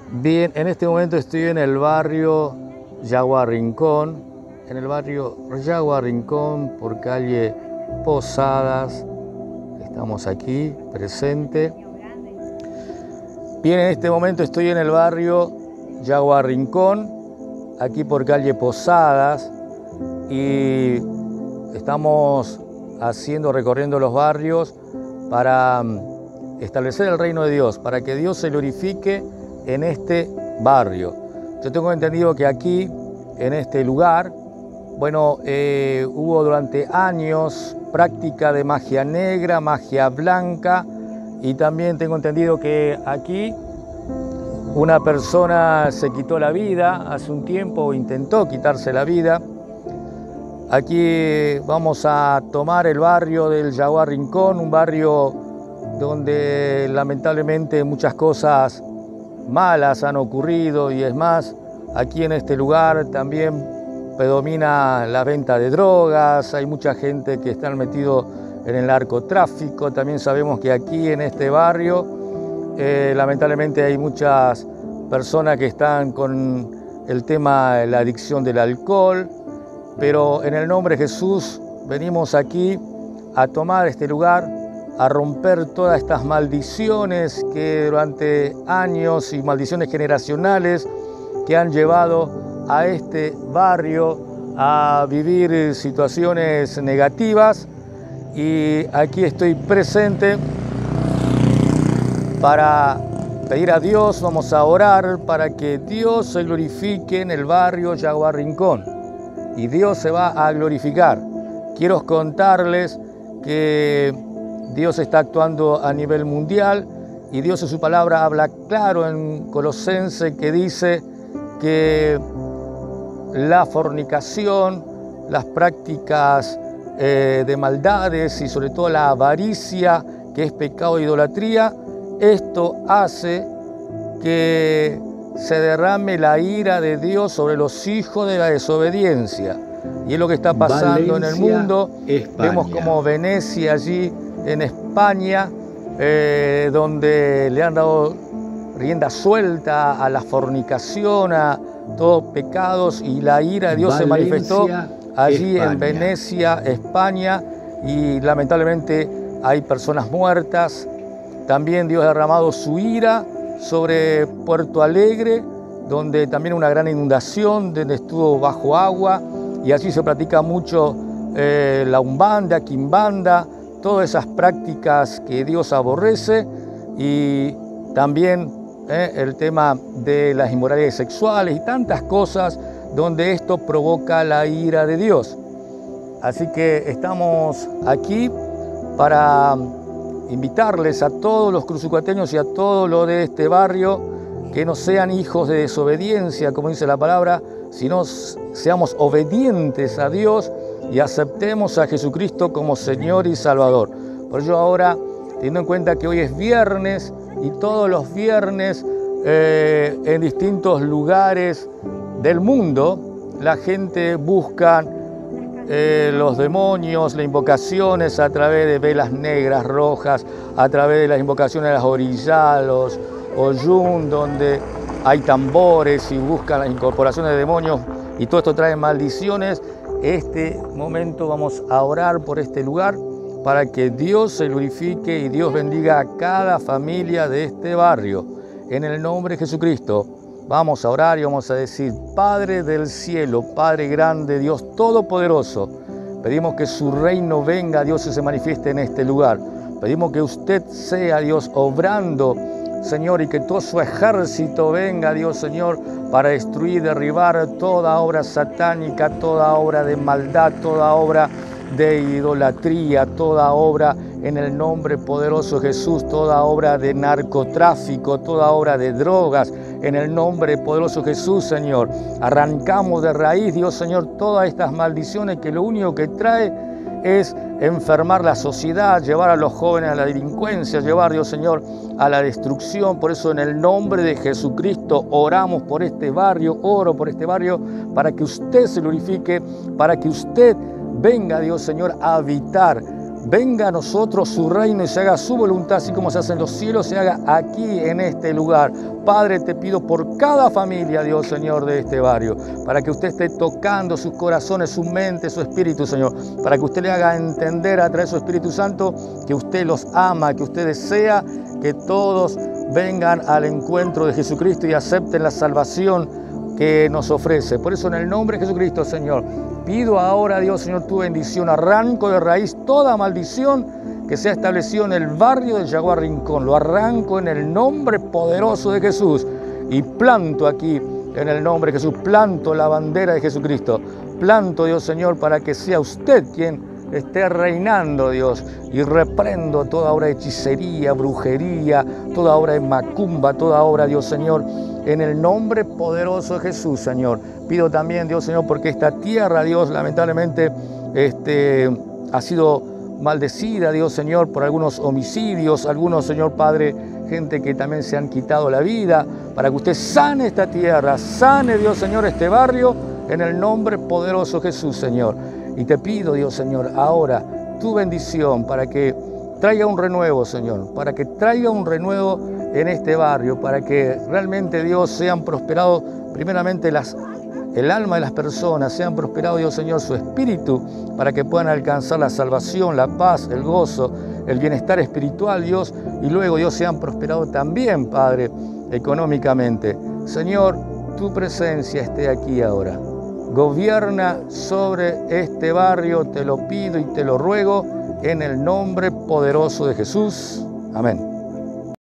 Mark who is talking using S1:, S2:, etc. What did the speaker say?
S1: Bien, en este momento estoy en el barrio Yaguá Rincón, por calle Posadas. Estamos aquí presente. Bien, en este momento estoy en el barrio Yaguá Rincón, aquí por calle Posadas, y estamos recorriendo los barrios para establecer el reino de Dios, para que Dios se glorifique en este barrio. Yo tengo entendido que aquí, en este lugar, hubo durante años práctica de magia negra, magia blanca, y también tengo entendido que aquí una persona se quitó la vida hace un tiempo, o intentó quitarse la vida. Aquí vamos a tomar el barrio del Yaguá Rincón, un barrio donde lamentablemente muchas cosas malas han ocurrido, y es más, aquí en este lugar también predomina la venta de drogas, hay mucha gente que está metido en el narcotráfico. También sabemos que aquí en este barrio lamentablemente hay muchas personas que están con el tema de la adicción del alcohol, pero en el nombre de Jesús venimos aquí a tomar este lugar, a romper todas estas maldiciones que durante años y maldiciones generacionales que han llevado a este barrio a vivir situaciones negativas. Y aquí estoy presente para pedir a Dios, vamos a orar para que Dios se glorifique en el barrio Yaguá Rincón, y Dios se va a glorificar. Quiero contarles que Dios está actuando a nivel mundial, y Dios en su palabra habla claro en Colosenses, que dice que la fornicación, las prácticas de maldades y sobre todo la avaricia, que es pecado de idolatría, esto hace que se derrame la ira de Dios sobre los hijos de la desobediencia. Y es lo que está pasando en el mundo.
S2: España.
S1: Vemos como Venecia, allí en España, donde le han dado rienda suelta a la fornicación, a todos pecados, y la ira de Dios se manifestó allí en Venecia, España, y lamentablemente hay personas muertas. También Dios ha derramado su ira sobre Puerto Alegre, donde también una gran inundación, donde estuvo bajo agua, y allí se practica mucho la umbanda, quimbanda, todas esas prácticas que Dios aborrece, y también el tema de las inmoralidades sexuales y tantas cosas donde esto provoca la ira de Dios. Así que estamos aquí para invitarles a todos los cruzucuateños y a todos los de este barrio que no sean hijos de desobediencia, como dice la palabra, sino seamos obedientes a Dios y aceptemos a Jesucristo como Señor y Salvador. Por ello ahora, teniendo en cuenta que hoy es viernes, y todos los viernes en distintos lugares del mundo la gente busca los demonios, las invocaciones a través de velas negras, rojas, a través de las invocaciones de las orillas, los oyun, donde hay tambores y buscan las incorporaciones de demonios, y todo esto trae maldiciones. Este momento vamos a orar por este lugar para que Dios se glorifique y Dios bendiga a cada familia de este barrio. En el nombre de Jesucristo vamos a orar y vamos a decir: Padre del cielo, Padre grande, Dios todopoderoso, pedimos que su reino venga, Dios, y se manifieste en este lugar. Pedimos que usted sea, Dios, obrando, Señor, y que todo su ejército venga, Dios, Señor, para destruir, derribar toda obra satánica, toda obra de maldad, toda obra de idolatría, toda obra en el nombre poderoso de Jesús, toda obra de narcotráfico, toda obra de drogas, en el nombre poderoso de Jesús, Señor. Arrancamos de raíz, Dios, Señor, todas estas maldiciones que lo único que trae es enfermar la sociedad, llevar a los jóvenes a la delincuencia, llevar, Dios, Señor, a la destrucción. Por eso, en el nombre de Jesucristo, oramos por este barrio, oro por este barrio, para que usted se glorifique, para que usted venga, Dios, Señor, a habitar venga a nosotros su reino y se haga su voluntad, así como se hace en los cielos, se haga aquí en este lugar. Padre, te pido por cada familia, Dios, Señor, de este barrio, para que usted esté tocando sus corazones, su mente, su espíritu, Señor, para que usted le haga entender a través de su Espíritu Santo que usted los ama, que usted desea que todos vengan al encuentro de Jesucristo y acepten la salvación que nos ofrece. Por eso, en el nombre de Jesucristo, Señor, pido ahora, Dios, Señor, tu bendición. Arranco de raíz toda maldición que se ha establecido en el barrio del Jaguar Rincón. Lo arranco en el nombre poderoso de Jesús y planto aquí, en el nombre de Jesús, planto la bandera de Jesucristo. Planto, Dios, Señor, para que sea usted quien esté reinando, Dios, y reprendo toda obra de hechicería, brujería, toda obra de macumba, toda obra, Dios, Señor, en el nombre poderoso de Jesús, Señor. Pido también, Dios, Señor, porque esta tierra, Dios, lamentablemente ha sido maldecida, Dios, Señor, por algunos homicidios, algunos, Señor Padre, gente que también se han quitado la vida, para que usted sane esta tierra, sane, Dios, Señor, este barrio, en el nombre poderoso de Jesús, Señor. Y te pido, Dios, Señor, ahora tu bendición para que traiga un renuevo, Señor, para que traiga un renuevo en este barrio, para que realmente, Dios, sean prosperados primeramente el alma de las personas, sean prosperados, Dios, Señor, su espíritu, para que puedan alcanzar la salvación, la paz, el gozo, el bienestar espiritual, Dios, y luego, Dios, sean prosperados también, Padre, económicamente. Señor, tu presencia esté aquí ahora. Gobierna sobre este barrio, te lo pido y te lo ruego, en el nombre poderoso de Jesús. Amén.